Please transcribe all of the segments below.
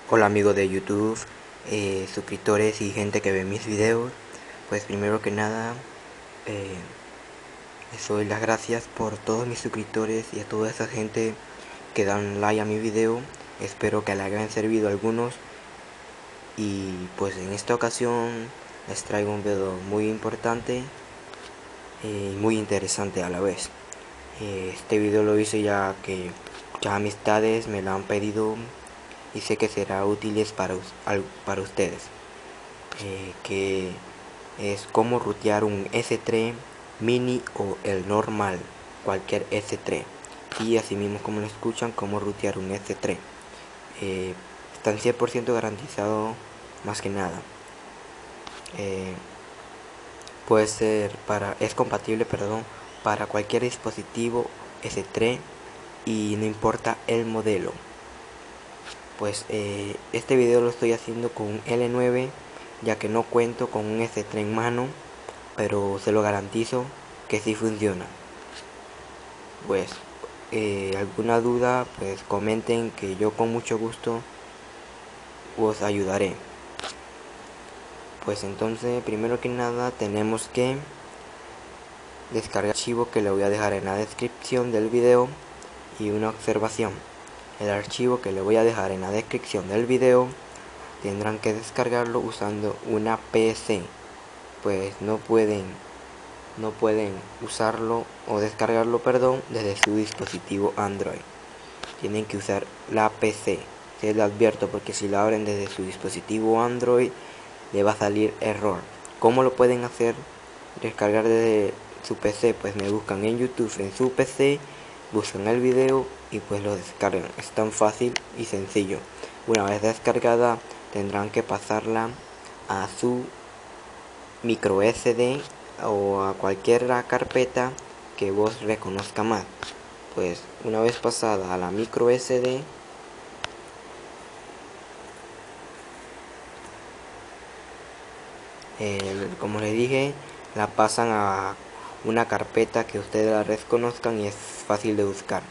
Hola amigos de YouTube, suscriptores y gente que ve mis videos. Pues primero que nada, les doy las gracias por todos mis suscriptores y a toda esa gente que dan like a mi video. Espero que les hayan servido algunos. Y pues en esta ocasión les traigo un video muy importante y muy interesante a la vez. Este video lo hice ya que muchas amistades me lo han pedido y sé que será útil para ustedes, que es cómo rutear un S3 mini o el normal, cualquier S3, y así mismo como lo escuchan, cómo rutear un S3. Están 100% garantizado. Más que nada, es compatible, para cualquier dispositivo S3 y no importa el modelo. Pues este video lo estoy haciendo con un L9, ya que no cuento con un S3 en mano, pero se lo garantizo que sí funciona. Pues alguna duda, pues comenten, que yo con mucho gusto os ayudaré. Pues entonces, primero que nada, tenemos que descargar el archivo que le voy a dejar en la descripción del video. Y una observación: el archivo que le voy a dejar en la descripción del video tendrán que descargarlo usando una PC, pues no pueden usarlo o descargarlo, desde su dispositivo Android. Tienen que usar la PC. Se lo advierto, porque si lo abren desde su dispositivo Android le va a salir error. ¿Cómo lo pueden hacer? Descargar desde su PC, pues me buscan en YouTube en su PC, buscan el video y pues lo descargan. Es tan fácil y sencillo. Una vez descargada, tendrán que pasarla a su micro SD o a cualquier carpeta que vos reconozca más. Pues una vez pasada a la micro SD, como les dije, la pasan a una carpeta que ustedes la reconozcan y es fácil de buscar.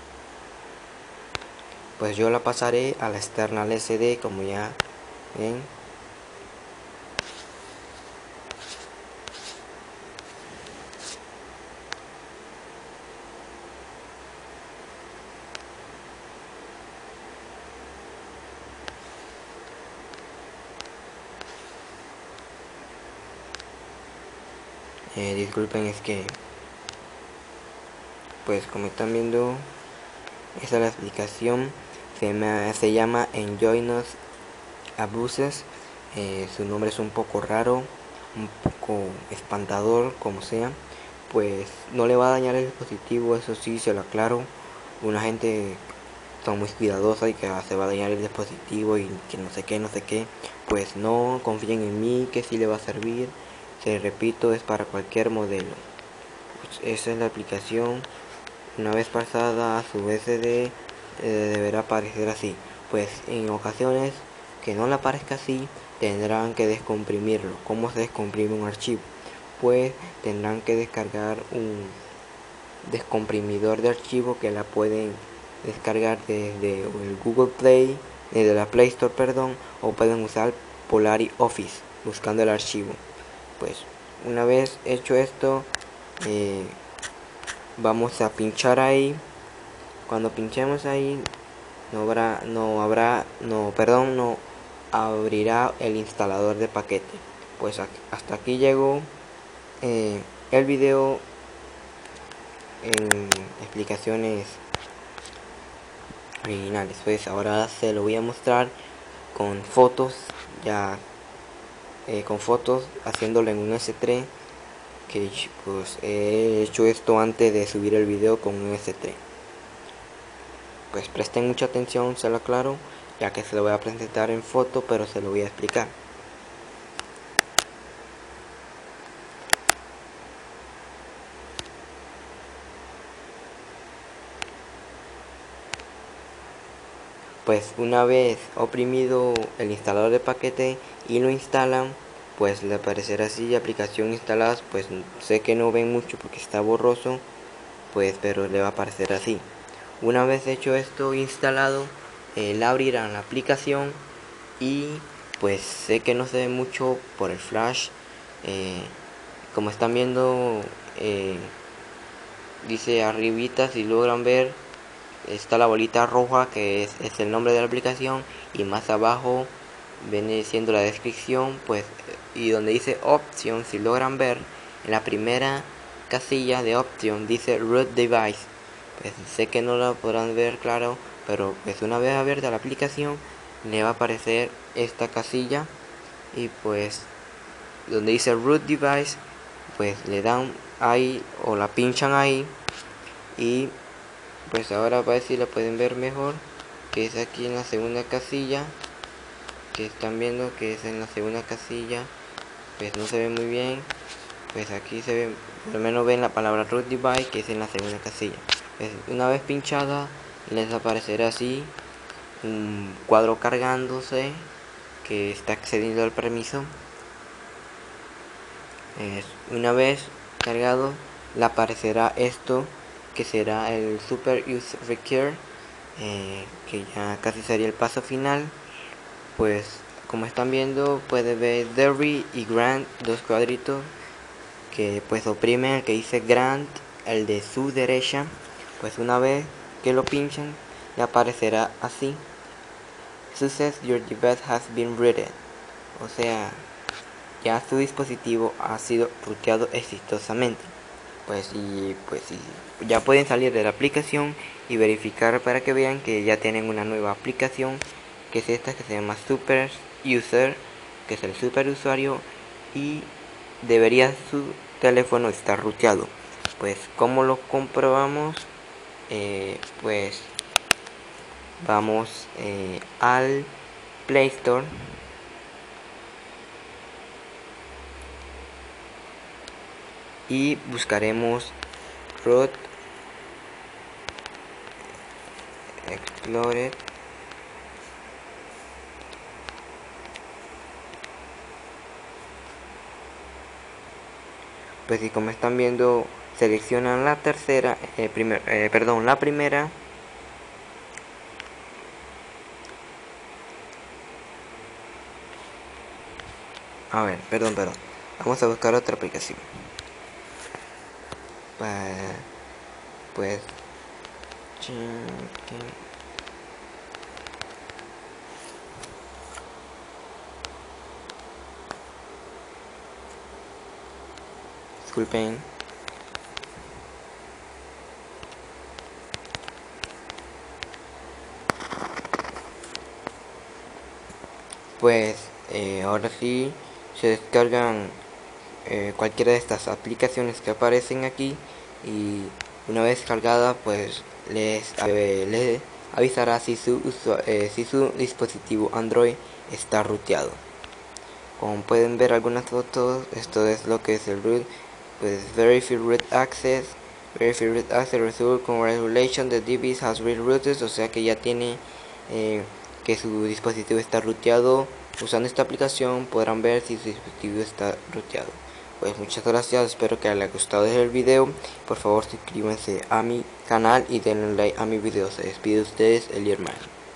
Pues yo la pasaré a la external SD, como ya ven. Disculpen, es que pues como están viendo, esa es la explicación. Se llama Enjoynos Abuses. Su nombre es un poco raro, un poco espantador, como sea. Pues no le va a dañar el dispositivo, eso sí se lo aclaro. Una gente son muy cuidadosa y que se va a dañar el dispositivo y que no sé qué. Pues no confíen en mí, que sí le va a servir. Se repito, es para cualquier modelo. Pues esa es la aplicación. Una vez pasada a su SD, deberá aparecer así. Pues en ocasiones que no le aparezca así, tendrán que descomprimirlo. ¿Cómo se descomprime un archivo? Pues tendrán que descargar un descomprimidor de archivo, que la pueden descargar desde el Google Play, desde la Play Store, o pueden usar Polari Office buscando el archivo. Pues una vez hecho esto, vamos a pinchar ahí. Cuando pinchemos ahí, no abrirá el instalador de paquete. Pues hasta aquí llegó el video en explicaciones originales. Pues ahora se lo voy a mostrar con fotos, con fotos, haciéndolo en un S3, que pues he hecho esto antes de subir el video con un S3. Pues presten mucha atención, se lo aclaro, ya que se lo voy a presentar en foto, pero se lo voy a explicar. Pues una vez oprimido el instalador de paquete y lo instalan, pues le aparecerá así: aplicación instaladas. Pues sé que no ven mucho porque está borroso, pues pero le va a aparecer así. Una vez hecho esto instalado, la abrirán la aplicación y pues sé que no se ve mucho por el flash. Como están viendo, dice arribita, si logran ver, está la bolita roja que es el nombre de la aplicación, y más abajo viene siendo la descripción, pues, y donde dice option, si logran ver, en la primera casilla de option dice root device. Pues sé que no la podrán ver claro, pero pues una vez abierta la aplicación le va a aparecer esta casilla, y pues donde dice root device, pues le dan ahí o la pinchan ahí, y pues ahora para ver si la pueden ver mejor, que es aquí en la segunda casilla, que están viendo que es en la segunda casilla. Pues no se ve muy bien, pues aquí se ve, por lo menos ven la palabra root device, que es en la segunda casilla. Pues una vez pinchada les aparecerá así un cuadro cargándose que está accediendo al permiso. Una vez cargado le aparecerá esto, que será el super user require, que ya casi sería el paso final. Pues como están viendo, puede ver Derby y Grant, dos cuadritos que pues oprimen el que dice Grant, el de su derecha. Pues una vez que lo pinchan le aparecerá así: Success, your device has been rooted. O sea, ya su dispositivo ha sido ruteado exitosamente. Pues ya pueden salir de la aplicación y verificar para que vean que ya tienen una nueva aplicación, que es esta, que se llama Super User, que es el super usuario, y debería su teléfono estar ruteado. Pues ¿cómo lo comprobamos? Pues vamos al Play Store y buscaremos Root Explorer. Pues y como están viendo, seleccionan la tercera, la primera. A ver, perdón. Vamos a buscar otra aplicación. Pues disculpen. Pues ahora sí se descargan cualquiera de estas aplicaciones que aparecen aquí, y una vez cargada pues les avisará si su dispositivo Android está ruteado. Como pueden ver algunas fotos, esto es lo que es el root. Pues verify root access result congratulations, the device has been rooted. O sea que ya tiene que su dispositivo está ruteado. Usando esta aplicación podrán ver si su dispositivo está ruteado. Pues muchas gracias, espero que les haya gustado el video. Por favor suscríbanse a mi canal y denle like a mi video. Se despide de ustedes, Elier Man.